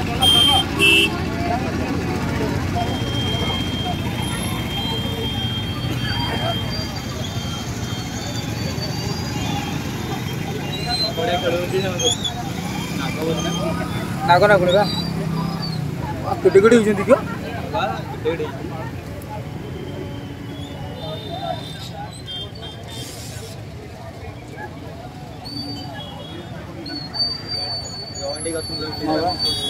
नाको ना कुड़गा किटे किटे होजंती क्यों किटे गवंडी का सुंदर